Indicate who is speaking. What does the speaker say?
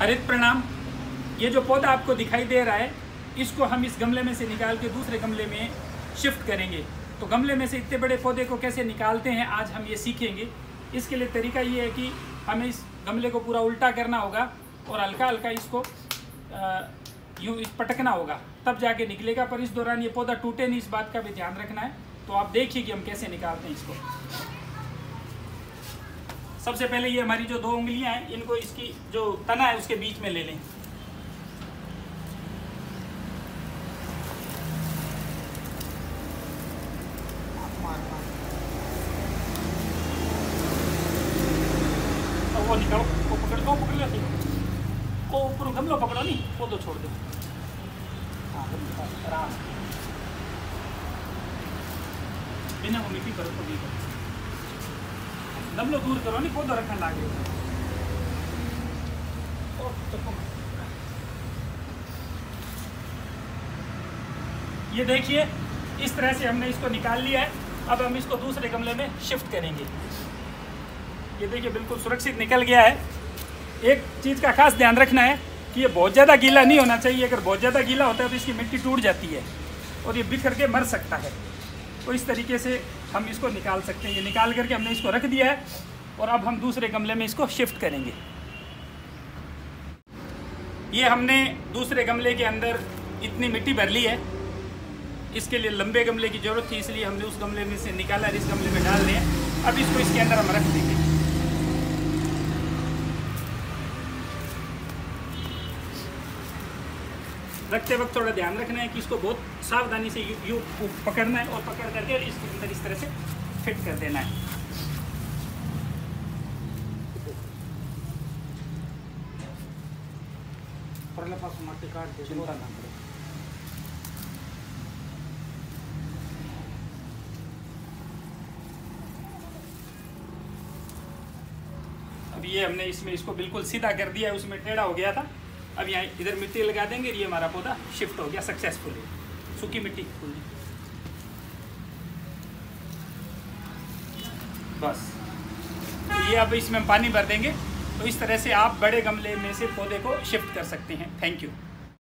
Speaker 1: हरित प्रणाम। ये जो पौधा आपको दिखाई दे रहा है, इसको हम इस गमले में से निकाल के दूसरे गमले में शिफ्ट करेंगे। तो गमले में से इतने बड़े पौधे को कैसे निकालते हैं आज हम ये सीखेंगे। इसके लिए तरीका ये है कि हमें इस गमले को पूरा उल्टा करना होगा और हल्का हल्का इसको यूँ पटकना होगा, तब जाके निकलेगा। पर इस दौरान ये पौधा टूटे नहीं, इस बात का भी ध्यान रखना है। तो आप देखिए कि हम कैसे निकालते हैं इसको। सबसे पहले ये हमारी जो 2 उंगलियां हैं, इनको इसकी जो तना है उसके बीच में ले लें। वो निकालो, वो पकड़ लो, वो ऊपर गमला पकड़ो नहीं, वो तो छोड़ दो। हाँ, आराम बिना वो मिट्टी करो तो भी गमलो दूर करो नहीं, पौधा रखने लागे। ये देखिए, इस तरह से हमने इसको निकाल लिया है। अब हम इसको दूसरे गमले में शिफ्ट करेंगे। ये देखिए बिल्कुल सुरक्षित निकल गया है। एक चीज़ का खास ध्यान रखना है कि ये बहुत ज़्यादा गीला नहीं होना चाहिए। अगर बहुत ज़्यादा गीला होता है तो इसकी मिट्टी टूट जाती है और ये बिखर के मर सकता है। तो इस तरीके से हम इसको निकाल सकते हैं। ये निकाल करके हमने इसको रख दिया है और अब हम दूसरे गमले में इसको शिफ्ट करेंगे। ये हमने दूसरे गमले के अंदर इतनी मिट्टी भर ली है। इसके लिए लंबे गमले की ज़रूरत थी, इसलिए हमने उस गमले में से निकाला और इस गमले में डाल दिया। अब इसको इसके अंदर हम रख देंगे। रखते वक्त थोड़ा ध्यान रखना है कि इसको बहुत सावधानी से यूँ पकड़ना है और पकड़ करके इसके अंदर इस तरह से फिट कर देना है। चिंता ना करो। अब ये हमने इसमें इसको बिल्कुल सीधा कर दिया है, उसमें टेढ़ा हो गया था। अब यहाँ इधर मिट्टी लगा देंगे, ये हमारा पौधा शिफ्ट हो गया सक्सेसफुली। सूखी मिट्टी बस। तो ये अब इसमें हम पानी भर देंगे। तो इस तरह से आप बड़े गमले में से पौधे को शिफ्ट कर सकते हैं। Thank you.